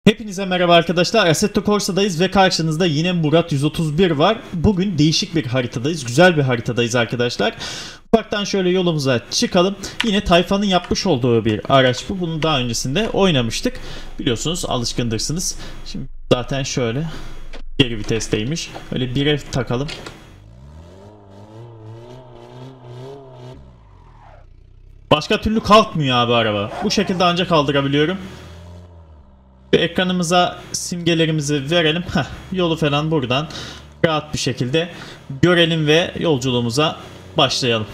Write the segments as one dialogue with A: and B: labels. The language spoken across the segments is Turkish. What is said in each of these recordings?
A: Hepinize merhaba arkadaşlar. Assetto Corsa'dayız ve karşınızda yine Murat 131 var. Bugün değişik bir haritadayız. Güzel bir haritadayız arkadaşlar. Ufaktan şöyle yolumuza çıkalım. Yine Tayfan'ın yapmış olduğu bir araç bu. Bunu daha öncesinde oynamıştık. Biliyorsunuz, alışkındırsınız. Şimdi zaten şöyle geri vitesteymiş. Öyle bir ev takalım. Başka türlü kalkmıyor abi araba. Bu şekilde ancak kaldırabiliyorum. Ekranımıza simgelerimizi verelim. Yolu falan buradan rahat bir şekilde görelim ve yolculuğumuza başlayalım.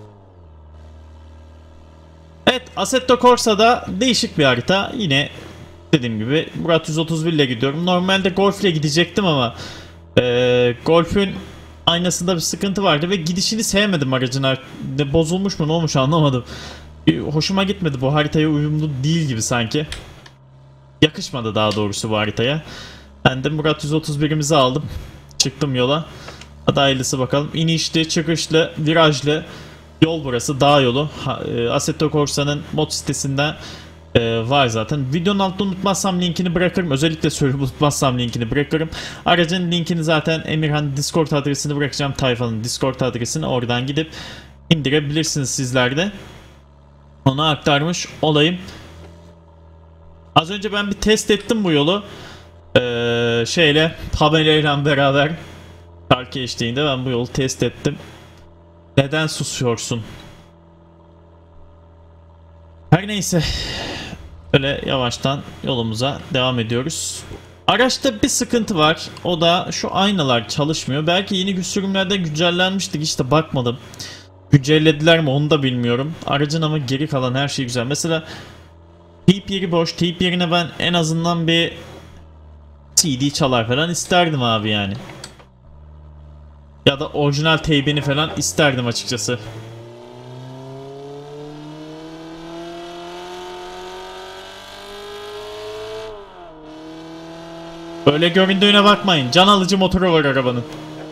A: Evet, Assetto Corsa'da değişik bir harita. Yine dediğim gibi Murat 131 ile gidiyorum. Normalde Golf ile gidecektim ama Golf'ün aynasında bir sıkıntı vardı ve gidişini sevmedim aracın. Bozulmuş mu ne olmuş anlamadım. Hoşuma gitmedi, bu haritaya uyumlu değil gibi sanki. Yakışmadı daha doğrusu bu haritaya. Ben de Murat 131'imizi aldım. Çıktım yola. Hadi hayırlısı bakalım. İnişli, çıkışlı, virajlı yol burası. Dağ yolu. Assetto Corsa'nın mod sitesinden var zaten. Videonun altında unutmazsam linkini bırakırım. Özellikle söyleyeyim, unutmazsam linkini bırakırım. Aracın linkini zaten Emirhan Discord adresini bırakacağım. Tayfan'ın Discord adresini. Oradan gidip indirebilirsiniz sizler de. Ona aktarmış olayım. Az önce ben bir test ettim bu yolu. Pamela ile beraber şarkı eşliğinde ben bu yolu test ettim. Neden susuyorsun? Her neyse. Öyle yavaştan yolumuza devam ediyoruz. Araçta bir sıkıntı var. O da şu aynalar çalışmıyor. Belki yeni sürümlerde güncellenmiştik, işte bakmadım. Güncellediler mi onu da bilmiyorum. Aracın ama geri kalan her şey güzel. Mesela teyp yeri boş. Teyp yerine ben en azından bir CD çalar falan isterdim abi yani. Ya da orijinal teybini falan isterdim açıkçası. Böyle göründüğüne bakmayın. Can alıcı motoru var arabanın.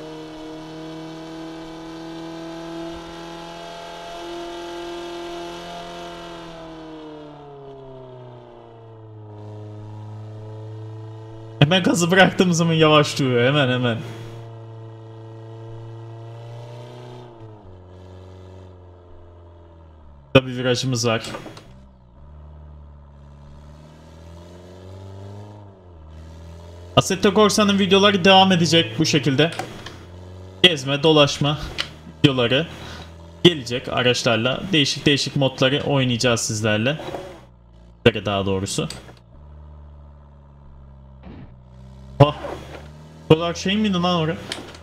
A: Hemen gazı bıraktığım zaman yavaşlıyor. Hemen. Burada bir virajımız var. Assetto Corsa'nın videoları devam edecek bu şekilde. Gezme, dolaşma videoları gelecek araçlarla. Değişik modları oynayacağız sizlerle. Daha doğrusu. Dolar şey miydi lan oraya?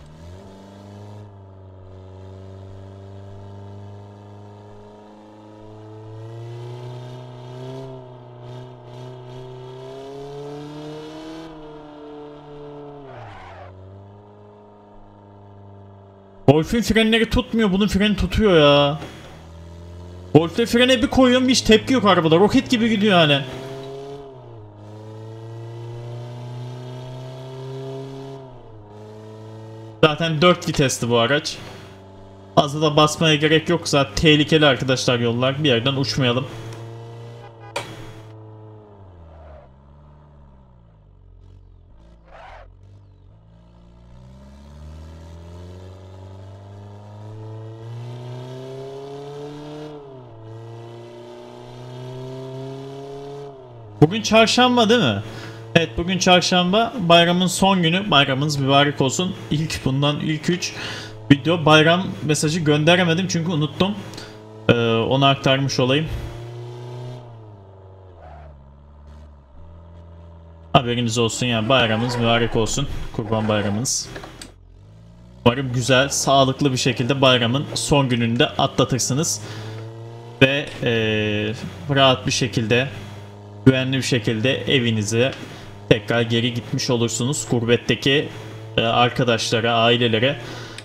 A: Golf'ün frenleri tutmuyor. Bunun freni tutuyor ya. Golf'te frene bir koyuyorum, hiç tepki yok arabada. Roket gibi gidiyor yani. Zaten 4 vitesli bu araç. Fazla da basmaya gerek yok. Zaten tehlikeli arkadaşlar yollar. Bir yerden uçmayalım. Bugün çarşamba değil mi? Evet, bugün çarşamba, bayramın son günü. Bayramınız mübarek olsun. Bundan ilk 3 video bayram mesajı gönderemedim çünkü unuttum. Onu aktarmış olayım. Haberiniz olsun yani, bayramınız mübarek olsun. Kurban bayramınız. Umarım güzel, sağlıklı bir şekilde bayramın son gününde atlatırsınız. Ve rahat bir şekilde, güvenli bir şekilde evinize tekrar geri gitmiş olursunuz. Gurbetteki arkadaşlara, ailelere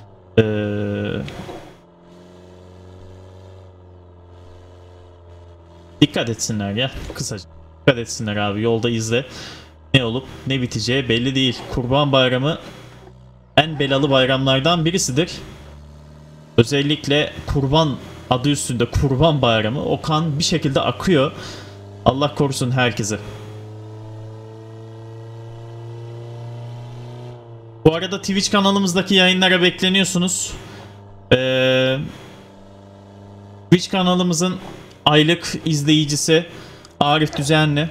A: dikkat etsinler ya. Kısaca dikkat etsinler abi. Yolda izle. Ne olup ne biteceği belli değil. Kurban Bayramı en belalı bayramlardan birisidir. Özellikle kurban adı üstünde Kurban Bayramı. O kan bir şekilde akıyor. Allah korusun herkese. Bu arada Twitch kanalımızdaki yayınlara bekleniyorsunuz. Twitch kanalımızın aylık izleyicisi Arif Düzenli.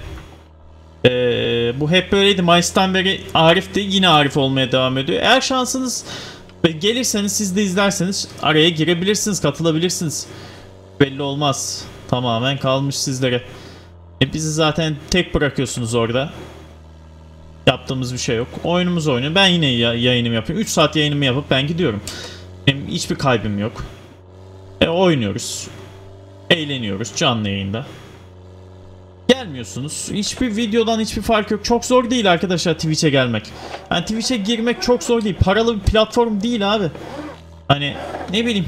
A: Bu hep böyleydi. Mayıs'tan beri Arif'ti. Yine Arif olmaya devam ediyor. Eğer şansınız gelirseniz, siz de izlerseniz araya girebilirsiniz, katılabilirsiniz. Belli olmaz. Tamamen kalmış sizlere. Bizi zaten tek bırakıyorsunuz orada. Yaptığımız bir şey yok. Oyunumuz oynuyor. Ben yine yayınımı yapıyorum. 3 saat yayınımı yapıp ben gidiyorum. Benim hiçbir kaybım yok. Oynuyoruz. Eğleniyoruz canlı yayında. Gelmiyorsunuz. Hiçbir videodan hiçbir fark yok. Çok zor değil arkadaşlar Twitch'e gelmek. Yani Twitch'e girmek çok zor değil. Paralı bir platform değil abi. Hani ne bileyim.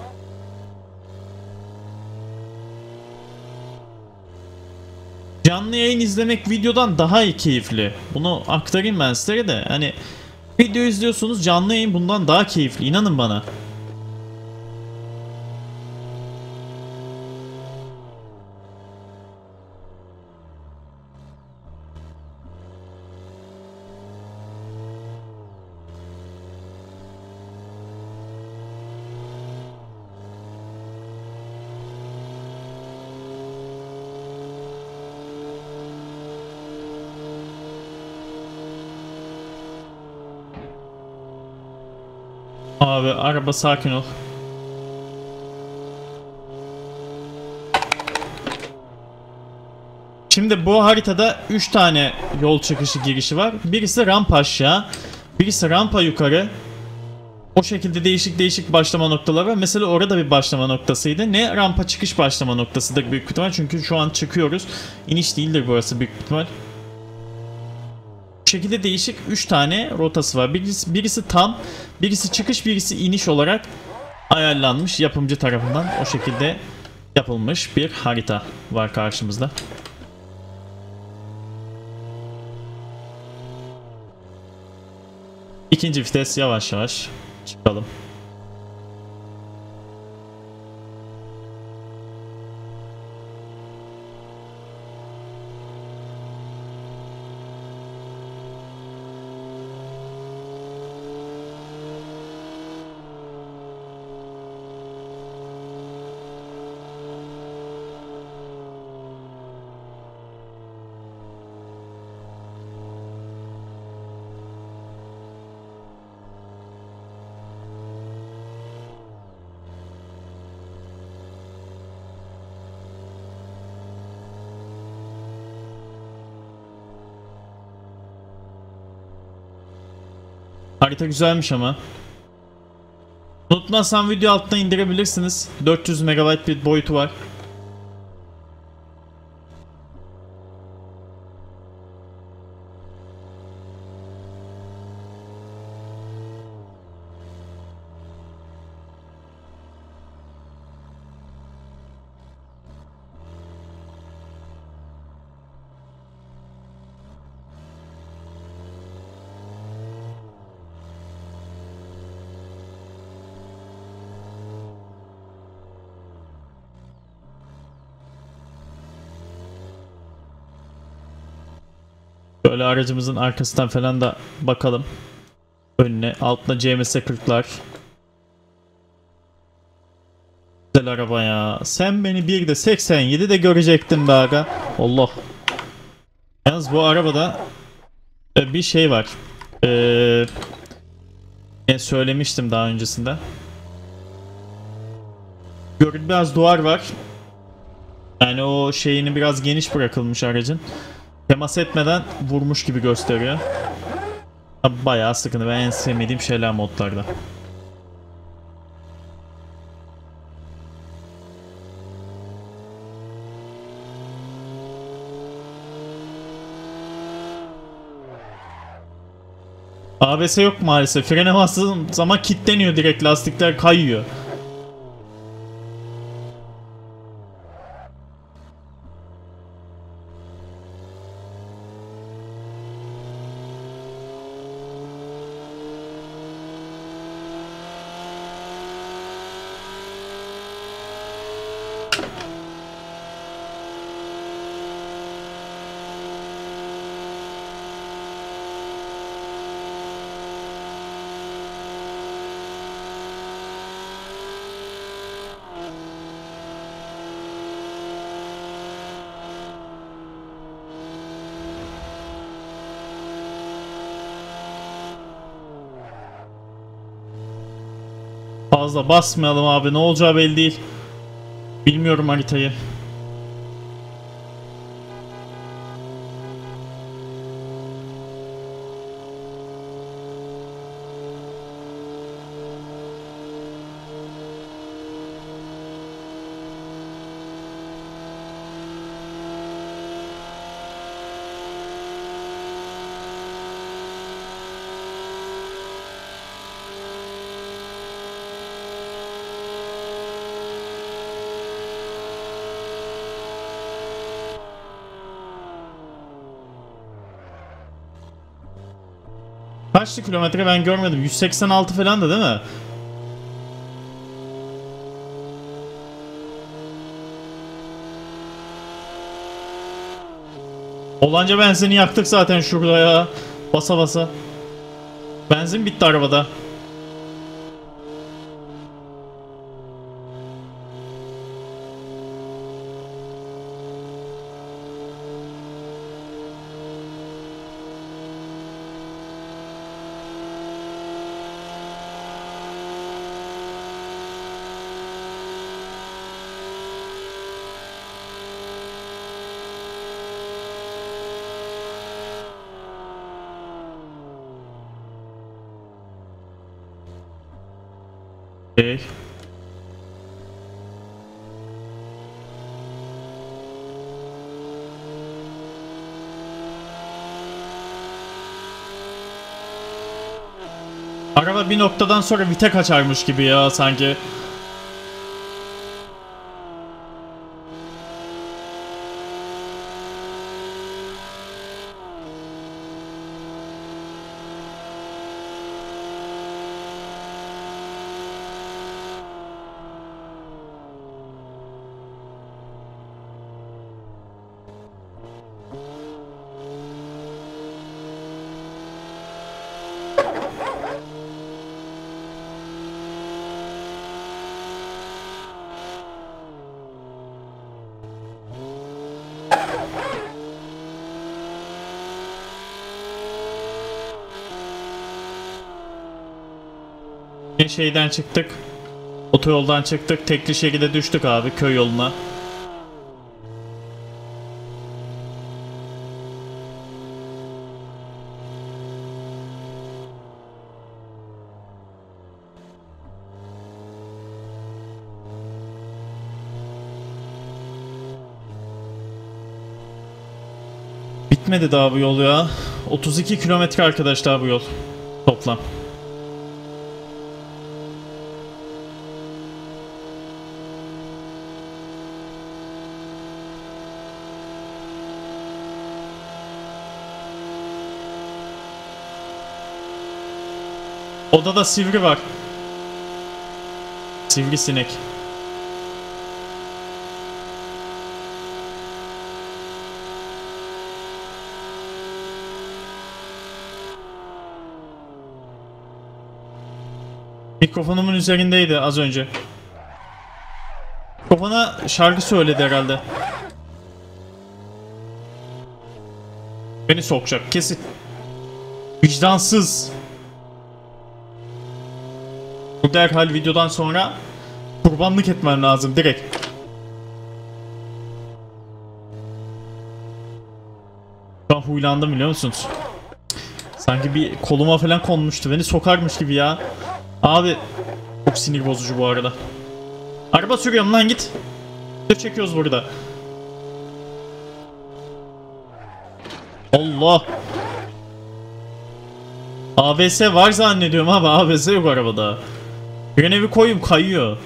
A: Canlı yayın izlemek videodan daha iyi keyifli. Bunu aktarayım ben sizlere de. Hani video izliyorsunuz, canlı yayın bundan daha keyifli. İnanın bana. Abi araba sakin ol. Şimdi bu haritada 3 tane yol çıkışı girişi var. Birisi rampa aşağı, birisi rampa yukarı. O şekilde değişik değişik başlama noktaları var. Mesela orada bir başlama noktasıydı. Ne rampa çıkış başlama noktasıdır büyük ihtimal. Çünkü şu an çıkıyoruz. İniş değildir burası büyük ihtimal. Bu şekilde değişik 3 tane rotası var. Birisi tam, birisi çıkış, birisi iniş olarak ayarlanmış yapımcı tarafından. O şekilde yapılmış bir harita var karşımızda. İkinci vites, yavaş yavaş çıkalım. Harita güzelmiş ama. Unutmazsam video altına indirebilirsiniz. 400 MB bir boyutu var. Böyle aracımızın arkasından falan da bakalım. Önüne, altına CMS 40'lar. Güzel araba ya. Sen beni bir de 87'de görecektin be aga. Allah. Yalnız bu arabada bir şey var. Söylemiştim daha öncesinde. Biraz duvar var. Yani o şeyini biraz geniş bırakılmış aracın. Temas etmeden vurmuş gibi gösteriyor. Bayağı sıkıntı. Ben en sevmediğim şeyler modlarda. ABS yok maalesef. Frene bastığım zaman kilitleniyor direkt. Lastikler kayıyor. Fazla basmayalım abi, ne olacağı belli değil. Bilmiyorum haritayı. Kaçtı kilometre ben görmedim. 186 falan da değil mi? Olanca benzini yaktık zaten şurada ya. Basa basa. Benzin bitti arabada. Okay. Araba bir noktadan sonra vite kaçarmış gibi ya sanki. Şeyden çıktık. Otoyoldan çıktık. Tekli şekilde düştük abi köy yoluna. Bitmedi daha bu yol ya. 32 kilometre arkadaşlar bu yol. Toplam. Odada sivri var. Sivrisinek. Mikrofonumun üzerindeydi az önce. Mikrofona şarkı söyledi herhalde. Beni sokacak kesin. Vicdansız. Bu derhal videodan sonra kurbanlık etmen lazım direkt. Şu an huylandım biliyor musunuz? Sanki bir koluma falan konmuştu. Beni sokarmış gibi ya. Abi çok sinir bozucu bu arada. Araba sürüyorum lan git. Video çekiyoruz burada. Allah. ABS var zannediyorum abi. ABS yok arabada. Frene bir koyayım kayıyor.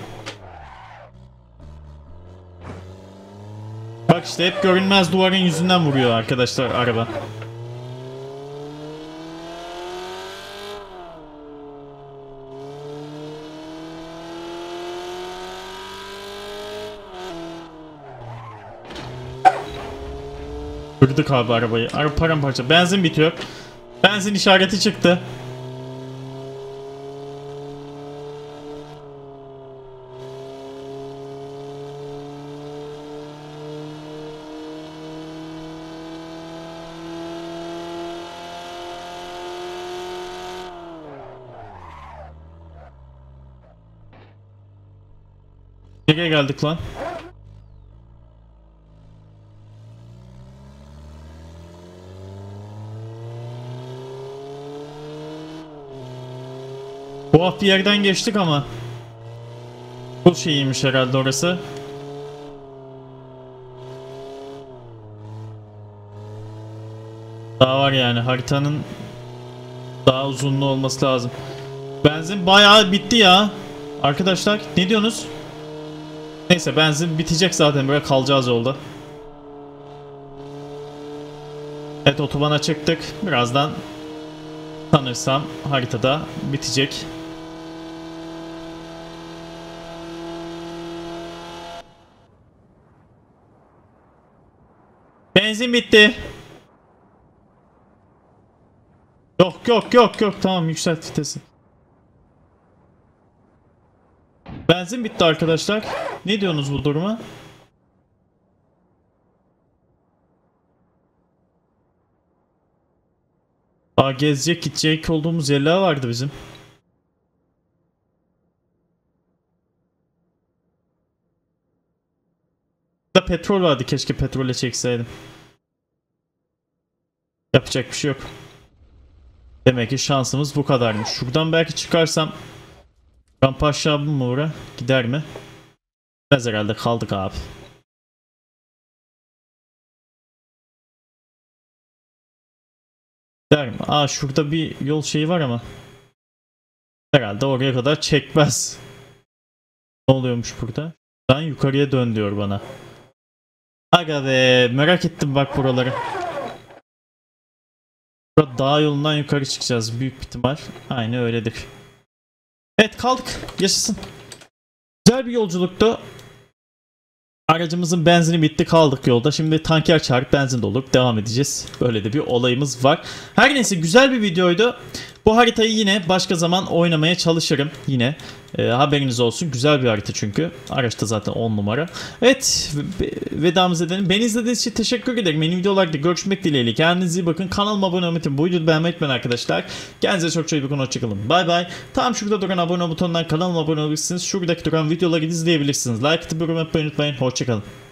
A: Bak işte hep görünmez duvarın yüzünden vuruyor arkadaşlar araba. Kırdık abi arabayı. Araba paramparça. Benzin bitiyor. Benzin işareti çıktı. Nereye geldik lan? Tuhaf bir yerden geçtik ama. Bu şeyiymiş herhalde orası. Daha var yani, haritanın daha uzunluğu olması lazım. Benzin bayağı bitti ya. Arkadaşlar ne diyorsunuz? Neyse, benzin bitecek zaten, böyle kalacağız yolda. Evet, otobana çıktık. Birazdan sanırsam haritada bitecek. Benzin bitti. Yok yok yok yok, tamam, yükselt vitesi. Benzin bitti arkadaşlar. Ne diyorsunuz bu duruma? Aa, gezecek gidecek olduğumuz yerler vardı bizim. Da petrol vardı, keşke petrole çekseydim. Yapacak bir şey yok. Demek ki şansımız bu kadarmış. Şuradan belki çıkarsam rampa aşağı mı uğra? Gider mi? Biz herhalde kaldık abi. Gider mi? Aa, şurada bir yol şeyi var ama. Herhalde oraya kadar çekmez. Ne oluyormuş burada? Ben yukarıya dön diyor bana. Aga be, merak ettim bak buraları. Burada dağ yolundan yukarı çıkacağız büyük ihtimal. Aynı öyledir. Evet, kaldık. Yaşasın. Güzel bir yolculuktu. Aracımızın benzini bitti, kaldık yolda. Şimdi tanker çağırıp benzin doldurup devam edeceğiz. Böyle de bir olayımız var. Her neyse, güzel bir videoydu. Bu haritayı yine başka zaman oynamaya çalışırım yine. Haberiniz olsun. Güzel bir harita çünkü. Araçta zaten 10 numara. Evet, vedamız edelim. Beni izlediğiniz için teşekkür ederim. Yeni videolarda görüşmek dileğiyle. Kendinize iyi bakın. Kanalıma abone olmayı unutmayın. Bu videoyu beğenmeyi unutmayın arkadaşlar. Kendinize çok iyi bakın. Hoşçakalın. Bay bay. Tam şurada duran abone butonundan kanalıma abone olabilirsiniz. Şuradaki duran videoları izleyebilirsiniz. Like atıp yorum yapmayı unutmayın. Hoşçakalın.